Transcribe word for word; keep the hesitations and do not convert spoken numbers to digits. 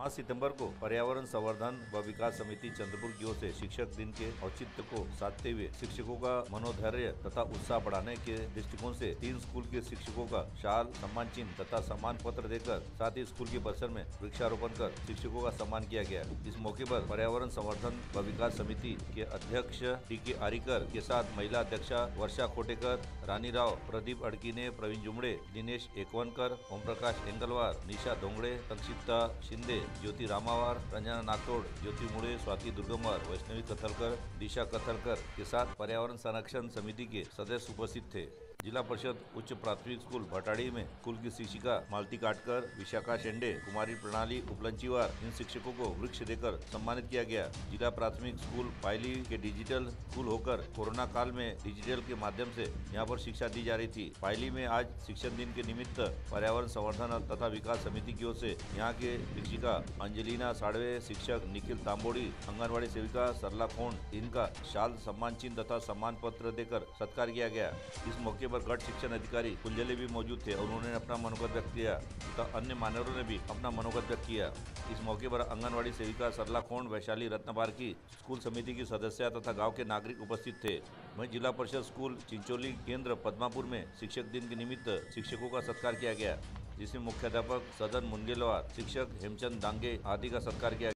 पाँच सितंबर को पर्यावरण संवर्धन व विकास समिति चंद्रपुर की ओर से शिक्षक दिन के औचित्य को साधते हुए शिक्षकों का मनोधैर्य तथा उत्साह बढ़ाने के दृष्टिकोण से तीन स्कूल के शिक्षकों का शाल, सम्मान चिन्ह तथा सम्मान पत्र देकर साथ ही स्कूल के परिसर में वृक्षारोपण कर शिक्षकों का सम्मान किया गया। इस मौके पर पर्यावरण संवर्धन व विकास समिति के अध्यक्ष टी के आरिकर के साथ महिला अध्यक्षा वर्षा खोटेकर, रानी राव, प्रदीप अड़कीने, प्रवीण जुमड़े, दिनेश एकवनकर, ओम प्रकाश एंगलवार, निशा दोंगड़े, संक्षिप्ता शिंदे, ज्योति रामावार, रंजना नागतोड़, ज्योति मुड़े, स्वाति दुर्गमवार, वैष्णवी कथलकर, दिशा कथलकर के साथ पर्यावरण संरक्षण समिति के सदस्य उपस्थित थे। जिला परिषद उच्च प्राथमिक स्कूल भटाड़ी में स्कूल की शिक्षिका मालती काटकर, विशाखा शेंडे, कुमारी प्रणाली उपलंचीवार इन शिक्षकों को वृक्ष देकर सम्मानित किया गया। जिला प्राथमिक स्कूल पायली के डिजिटल स्कूल होकर कोरोना काल में डिजिटल के माध्यम से यहां पर शिक्षा दी जा रही थी। पायली में आज शिक्षक दिन के निमित्त पर्यावरण संवर्धन तथा विकास समिति की ओर से यहाँ के शिक्षिका अंजलिना साड़वे, शिक्षक निखिल तांबोड़ी, आंगनबाड़ी सेविका सरला खोंड, इनका शाल, सम्मान चिन्ह तथा सम्मान पत्र देकर सत्कार किया गया। इस मौके पर गढ़ शिक्षण अधिकारी कुंजले भी मौजूद थे और उन्होंने अपना मनोगत व्यक्त किया तथा अन्य मान्यवरों ने भी अपना मनोगत व्यक्त किया। इस मौके पर आंगनबाड़ी सेविका सरला खोंड, वैशाली रत्नबार की स्कूल समिति की सदस्य तथा गांव के नागरिक उपस्थित थे। वहीं जिला परिषद स्कूल चिंचोली केंद्र पद्मापुर में शिक्षक दिन के निमित्त शिक्षकों का सत्कार किया गया, जिसमें मुख्याध्यापक सदन मुनगेलवार, शिक्षक हेमचंद डांगे आदि का सत्कार किया।